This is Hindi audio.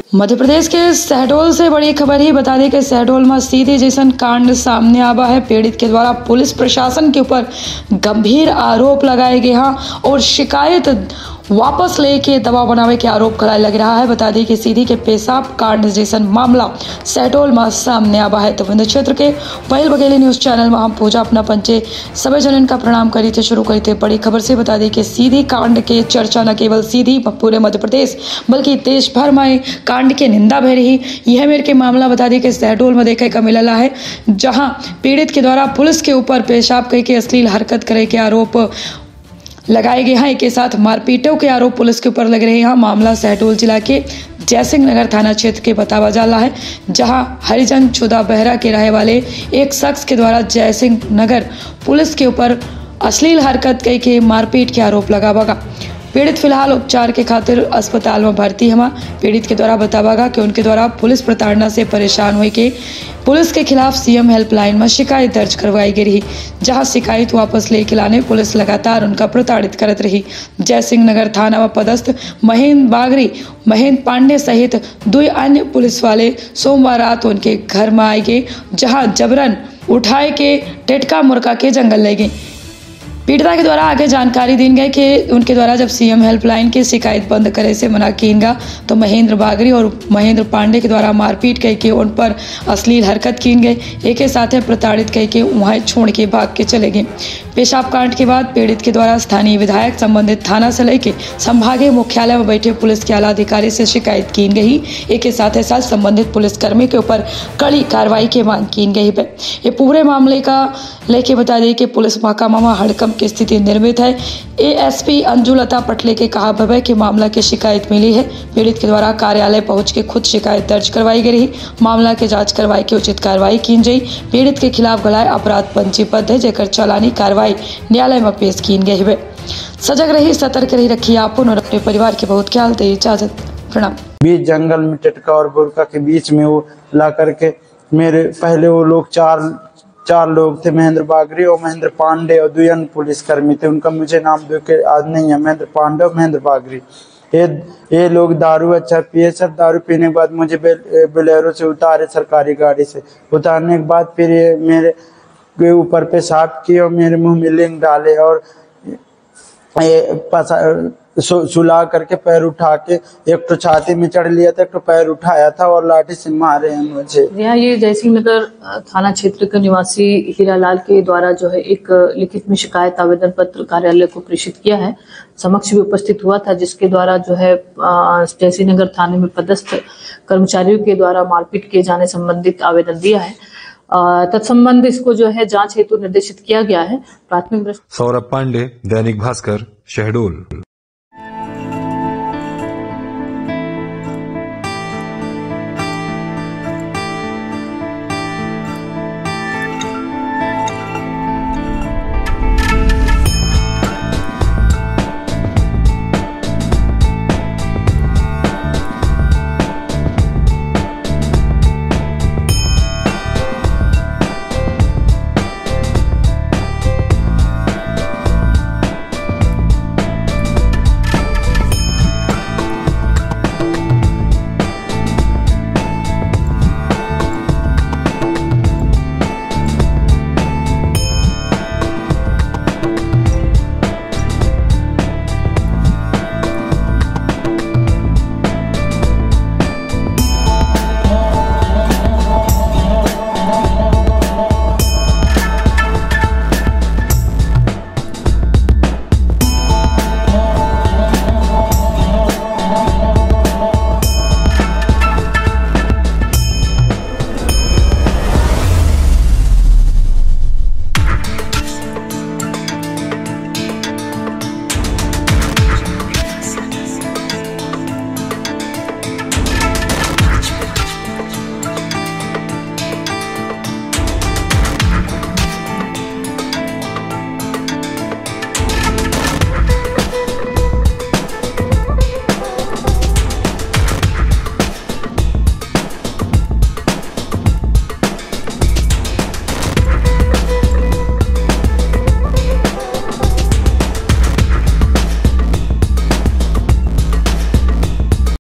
मध्य प्रदेश के शहडोल से बड़ी खबर ही बता दें कि शहडोल में सीधे जैसन कांड सामने आवा है। पीड़ित के द्वारा पुलिस प्रशासन के ऊपर गंभीर आरोप लगाए गए हैं और शिकायत वापस लेके दबाव बनावे के आरोप कराए लग रहा है। बता दें कि सीधी के पेशाब कांड जैसन मामला शहडोल में सामने आवा है। तो विंध्य क्षेत्र के पहल बघेली न्यूज चैनल में हम पूजा अपना पंचे सभी जनन का प्रणाम करी थे शुरू करी थे। बड़ी खबर से बता दें कि सीधी कांड के चर्चा न केवल सीधी पूरे मध्य प्रदेश बल्कि देश भर में कांड की निंदा भर रही। यह मेरे के मामला बता दें कि शहडोल में देखे का मिला है, जहां पीड़ित के द्वारा पुलिस के ऊपर पेशाब कह के अश्लील हरकत करे के आरोप लगाए गए हैं। के साथ मारपीटों के आरोप पुलिस के ऊपर लग रहे हैं। मामला शहडोल जिला के जयसिंह नगर थाना क्षेत्र के बतावा जाला है, जहां हरिजन चुदा बहरा के रहने वाले एक शख्स के द्वारा जयसिंह नगर पुलिस के ऊपर अश्लील हरकत कह के मारपीट के आरोप लगावागा। पीड़ित फिलहाल उपचार के खातिर अस्पताल में भर्ती है। पीड़ित के द्वारा बतावागा कि उनके द्वारा पुलिस प्रताड़ना से परेशान हुए के पुलिस के खिलाफ सीएम हेल्पलाइन में शिकायत दर्ज करवाई गई रही, जहां शिकायत वापस लेके लाने पुलिस लगातार उनका प्रताड़ित करत रही। जयसिंह नगर थाना में पदस्थ महेंद्र बागरी, महेंद्र पांडे सहित 2 अन्य पुलिस वाले सोमवार रात उनके घर में आए गए, जहां जबरन उठाए के टेटका मुर्गा के जंगल ले गए। पीड़िता के द्वारा आगे जानकारी दी गई कि उनके द्वारा जब सीएम हेल्पलाइन की शिकायत बंद करे से मना कीगा तो महेंद्र बागरी और महेंद्र पांडे के द्वारा मारपीट कह के उन पर अश्लील हरकत की गई। एक साथ प्रताड़ित कह के वहाँ छोड़ के भाग के चले गए। पेशाब कांड के बाद पीड़ित के द्वारा स्थानीय विधायक संबंधित थाना से लेकर संभागीय मुख्यालय में बैठे पुलिस के आला अधिकारी से शिकायत की गई। एक साथ संबंधित पुलिसकर्मी के ऊपर कड़ी कार्रवाई की मांग की गई है। ये पूरे मामले का लेके बता दें कि पुलिस महकमा में हड़कंप की स्थिति निर्मित है। एएसपी अंजुलता पटले के कहा भवे कि मामला की शिकायत मिली है। पीड़ित के द्वारा कार्यालय पहुंच के खुद शिकायत दर्ज करवाई गई रही। मामला की जांच करवाई के उचित कार्रवाई की गई। पीड़ित के खिलाफ गलाय अपराध पंजीबद्ध है, जेकर चालानी कार्रवाई न्यायालय में पेश की गई है। सजग रही, सतर्क रही, रखिए आपन और अपने परिवार के बहुत ख्याल दे। इजाजत, प्रणाम। बीच जंगल में टेटका और बुरका के बीच में वो ला करके मेरे पहले वो लोग चार लोग थे, महेंद्र बागरी और महेंद्र पांडे और 2 अन्य पुलिसकर्मी थे। उनका मुझे नाम दो के आज नहीं है, महेंद्र पांडे और महेंद्र बागरी। ये लोग दारू अच्छा पिए। सब दारू पीने के बाद मुझे बोलेरो से उतारे, सरकारी गाड़ी से उतारने के बाद फिर ये मेरे ऊपर पेशाब किए और मेरे मुंह में लिंग डाले और सुला करके पैर उठा के एक तो छाती में चढ़ लिया था, एक तो पैर उठाया था और लाठी से मारे हैं मुझे। यहाँ ये जयसिंह नगर थाना क्षेत्र के निवासी हीरालाल के द्वारा जो है एक लिखित में शिकायत आवेदन पत्र कार्यालय को प्रेषित किया है। समक्ष भी उपस्थित हुआ था, जिसके द्वारा जो है जयसिंह नगर थाने में पदस्थ कर्मचारियों के द्वारा मारपीट किए जाने संबंधित आवेदन दिया है। तत्संबंध इसको जो है जांच हेतु निर्देशित किया गया है। प्राथमिक। सौरभ पांडे, दैनिक भास्कर, शहडोल।